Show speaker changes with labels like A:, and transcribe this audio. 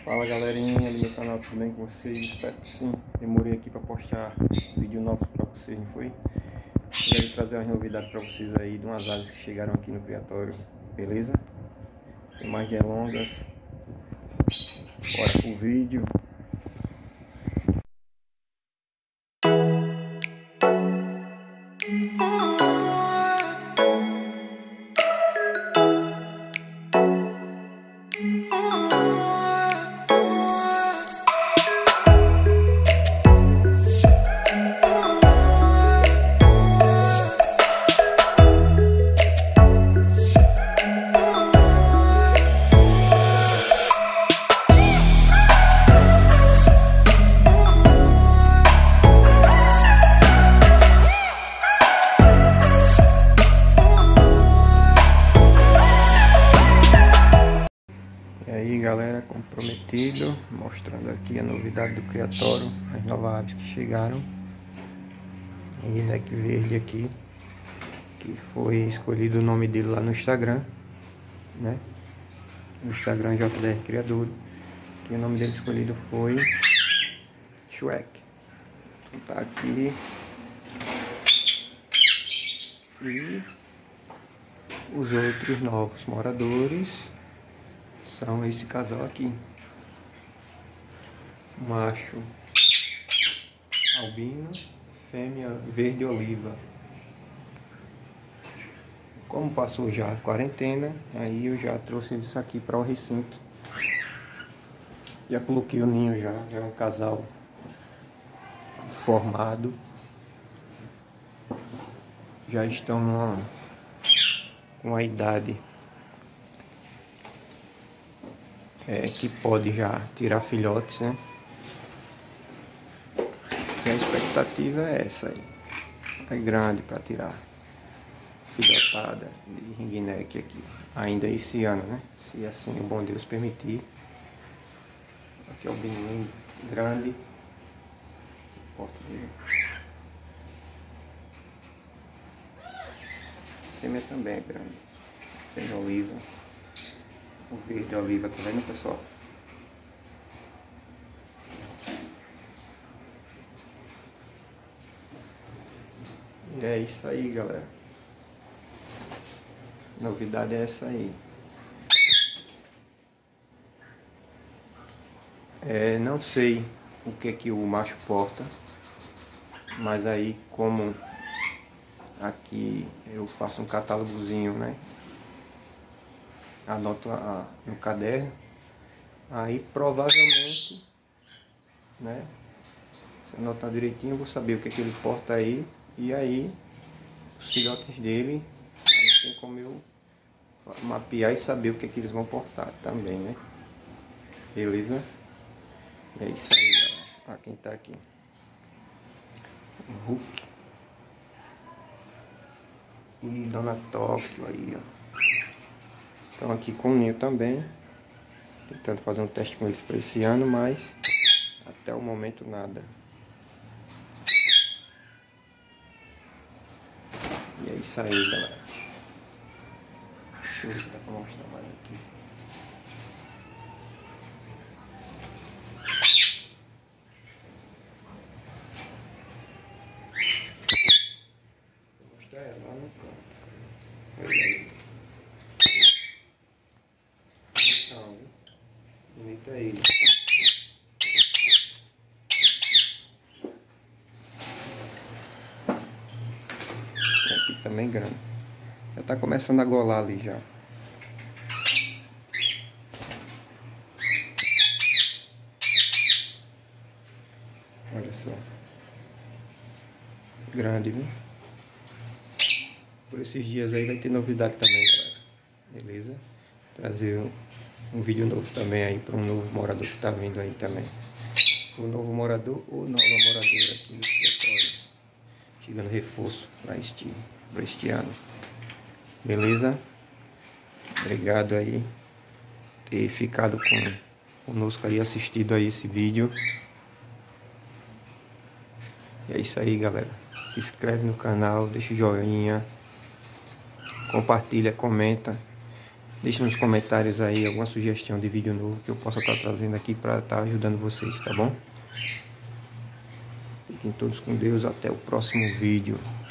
A: Fala galerinha do meu canal, tudo bem com vocês? Espero que sim. Demorei aqui para postar vídeo novo para vocês, não foi? Quero trazer umas novidades para vocês aí de umas aves que chegaram aqui no criatório, beleza? Sem mais delongas, bora pro vídeo. E aí galera, como prometido, mostrando aqui a novidade do criatório, as novas aves que chegaram. E leque verde aqui, que foi escolhido o nome dele lá no Instagram, né? No Instagram JDR Criador, que o nome dele escolhido foi Shrek. Então tá aqui. E os outros novos moradores são esse casal aqui, macho albino, fêmea verde oliva. Como passou já a quarentena, aí eu já trouxe isso aqui para o recinto. Já coloquei o ninho, já é um casal formado, já estão com a idade que pode já tirar filhotes, né? E a expectativa é essa aí, é grande para tirar filhotada de ringneck aqui, ainda esse ano, né? Se assim o bom Deus permitir. Aqui é o bininho grande, porta dele. A fêmea também é grande, tem oliva. O verde oliva, tá vendo, pessoal? E é isso aí, galera. Novidade é essa aí. Não sei o que o macho porta, mas aí como aqui eu faço um catálogozinho, né? Anoto no caderno, aí provavelmente, né, se anotar direitinho eu vou saber o que ele porta aí, e aí os filhotes dele, aí tem como eu mapear e saber o que eles vão portar também, né, beleza? É isso aí, galera. Ó, quem tá aqui, o Hulk e Dona Tóquio aí, ó. Estão aqui com o ninho também, tentando fazer um teste com eles para esse ano, mas até o momento nada. E é isso aí, galera. Deixa eu ver se dá para mostrar mais aqui. Vou mostrar ela lá no canto. Olha aí. Bonito é ele. Aqui também grande. Já tá começando a golar ali já. Olha só. Grande, viu? Por esses dias aí vai ter novidade também, galera. Beleza? Trazer um vídeo novo também aí para um novo morador que tá vindo aí também. O novo morador ou nova moradora aqui no criatório. Chegando reforço para este ano. Beleza? Obrigado aí por ter ficado conosco aí, assistido aí esse vídeo. E é isso aí, galera. Se inscreve no canal, deixa o joinha, compartilha, comenta. Deixe nos comentários aí alguma sugestão de vídeo novo que eu possa estar trazendo aqui para estar ajudando vocês, tá bom? Fiquem todos com Deus, até o próximo vídeo.